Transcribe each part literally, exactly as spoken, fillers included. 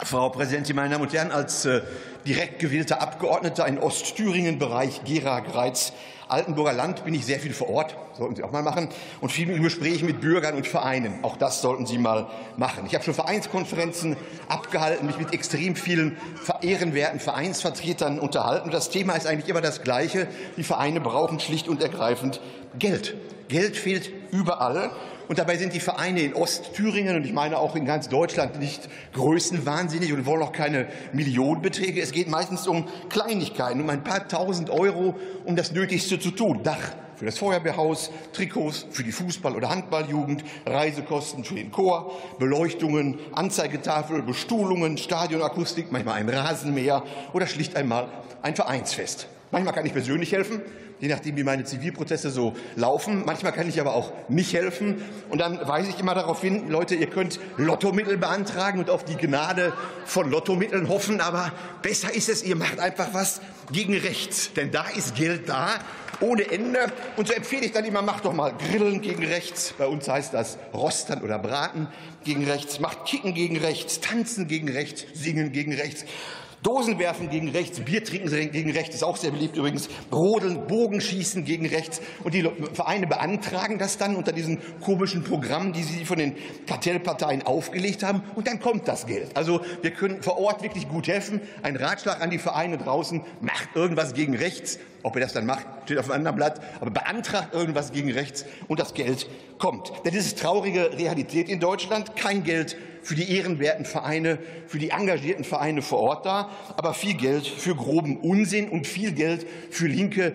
Frau Präsidentin, meine Damen und Herren! Als äh, direkt gewählter Abgeordneter in Ostthüringen, Bereich Gera, Greiz, Altenburger Land bin ich sehr viel vor Ort, sollten Sie auch mal machen, und viel in Gesprächen mit Bürgern und Vereinen. Auch das sollten Sie mal machen. Ich habe schon Vereinskonferenzen abgehalten, mich mit extrem vielen ehrenwerten Vereinsvertretern unterhalten. Das Thema ist eigentlich immer das Gleiche. Die Vereine brauchen schlicht und ergreifend Geld. Geld fehlt überall. Und dabei sind die Vereine in Ostthüringen und ich meine auch in ganz Deutschland nicht größenwahnsinnig und wollen auch keine Millionenbeträge. Es geht meistens um Kleinigkeiten, um ein paar tausend Euro, um das Nötigste zu tun. Dach für das Feuerwehrhaus, Trikots für die Fußball- oder Handballjugend, Reisekosten für den Chor, Beleuchtungen, Anzeigetafel, Bestuhlungen, Stadionakustik, manchmal ein Rasenmäher oder schlicht einmal ein Vereinsfest. Manchmal kann ich persönlich helfen, je nachdem, wie meine Zivilprozesse so laufen. Manchmal kann ich aber auch nicht helfen. Und dann weise ich immer darauf hin, Leute, ihr könnt Lottomittel beantragen und auf die Gnade von Lottomitteln hoffen. Aber besser ist es, ihr macht einfach was gegen rechts. Denn da ist Geld da, ohne Ende. Und so empfehle ich dann immer, macht doch mal Grillen gegen rechts. Bei uns heißt das Rostern oder Braten gegen rechts. Macht Kicken gegen rechts, Tanzen gegen rechts, Singen gegen rechts. Dosen werfen gegen rechts, Bier trinken gegen rechts, ist auch sehr beliebt übrigens, Rodeln, Bogenschießen gegen rechts. Und die Vereine beantragen das dann unter diesen komischen Programmen, die sie von den Kartellparteien aufgelegt haben. Und dann kommt das Geld. Also wir können vor Ort wirklich gut helfen. Ein Ratschlag an die Vereine draußen, macht irgendwas gegen rechts. Ob ihr das dann macht, steht auf einem anderen Blatt. Aber beantragt irgendwas gegen rechts und das Geld kommt. Denn das ist traurige Realität in Deutschland. Kein Geld für die ehrenwerten Vereine, für die engagierten Vereine vor Ort da, aber viel Geld für groben Unsinn und viel Geld für linke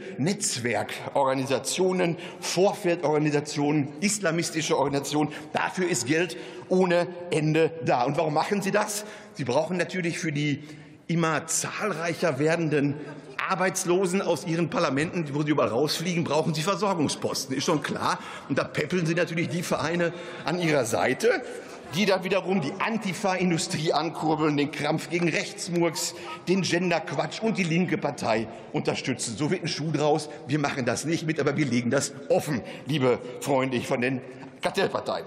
Netzwerkorganisationen, Vorfeldorganisationen, islamistische Organisationen. Dafür ist Geld ohne Ende da. Und warum machen sie das? Sie brauchen natürlich für die immer zahlreicher werdenden Arbeitslosen aus ihren Parlamenten, wo sie überall rausfliegen, brauchen sie Versorgungsposten. Ist schon klar. Und da peppeln sie natürlich die Vereine an ihrer Seite, die dann wiederum die Antifa-Industrie ankurbeln, den Krampf gegen Rechtsmurks, den Genderquatsch und die linke Partei unterstützen. So wird ein Schuh draus. Wir machen das nicht mit, aber wir legen das offen, liebe Freunde von den Kartellparteien.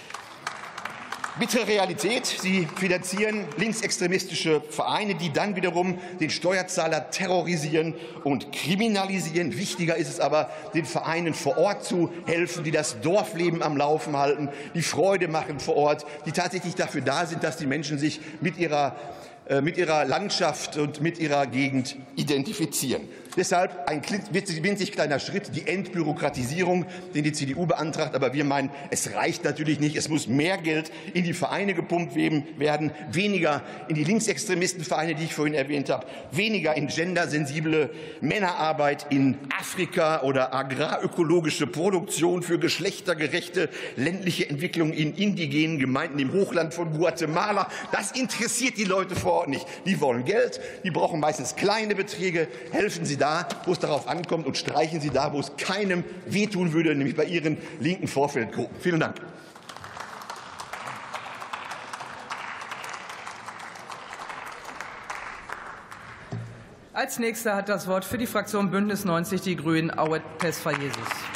Bittere Realität. Sie finanzieren linksextremistische Vereine, die dann wiederum den Steuerzahler terrorisieren und kriminalisieren. Wichtiger ist es aber, den Vereinen vor Ort zu helfen, die das Dorfleben am Laufen halten, die Freude machen vor Ort, die tatsächlich dafür da sind, dass die Menschen sich mit ihrer mit ihrer Landschaft und mit ihrer Gegend identifizieren. Deshalb ein winzig kleiner Schritt, die Entbürokratisierung, den die C D U beantragt. Aber wir meinen, es reicht natürlich nicht. Es muss mehr Geld in die Vereine gepumpt werden, weniger in die Linksextremistenvereine, die ich vorhin erwähnt habe, weniger in gendersensible Männerarbeit in Afrika oder agrarökologische Produktion für geschlechtergerechte ländliche Entwicklung in indigenen Gemeinden im Hochland von Guatemala. Das interessiert die Leute vor Ort nicht. Die wollen Geld, die brauchen meistens kleine Beträge. Helfen Sie da, wo es darauf ankommt, und streichen Sie da, wo es keinem wehtun würde, nämlich bei Ihren linken Vorfeldgruppen. Vielen Dank. Als Nächster hat das Wort für die Fraktion Bündnis neunzig Die Grünen Auet Tesfayesus.